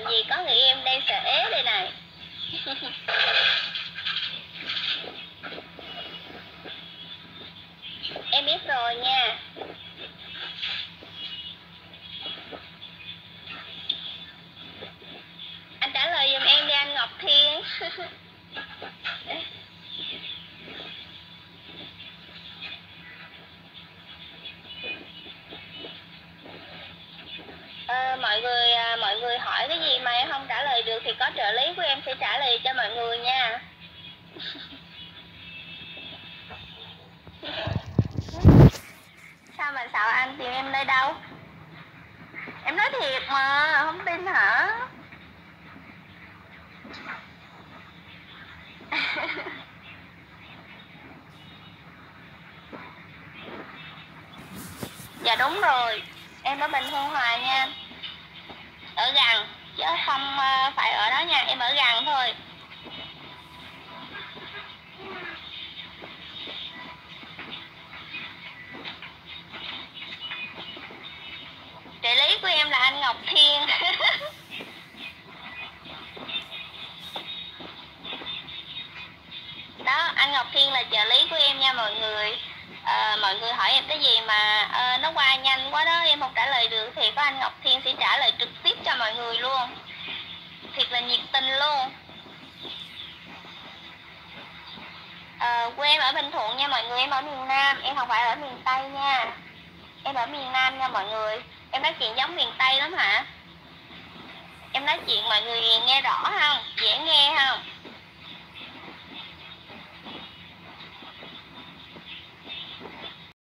làm gì có người em đang sợ ế đây này. Em biết rồi nha. Anh trả lời giùm em đi anh Ngọc Thiên. Mọi người hỏi cái gì mà em không trả lời được thì có trợ lý của em sẽ trả lời cho mọi người nha. Sao mà sợ anh tìm em nơi đâu? Em nói thiệt mà, không tin hả? Dạ đúng rồi, em ở Bình Hương Hòa nha. Ở gần, chứ không phải ở đó nha, em ở gần thôi. Trợ lý của em là anh Ngọc Thiên. Đó, anh Ngọc Thiên là trợ lý của em nha mọi người. Mọi người hỏi em cái gì mà nó qua nhanh quá đó, em không trả lời được thì có anh Ngọc Thiên sẽ trả lời trực tiếp cho mọi người luôn. Thiệt là nhiệt tình luôn. Quê em ở Bình Thuận nha mọi người, em ở miền Nam, em không phải ở miền Tây nha. Em ở miền Nam nha mọi người. Em nói chuyện giống miền Tây lắm hả? Em nói chuyện mọi người nghe rõ không? Dễ nghe không?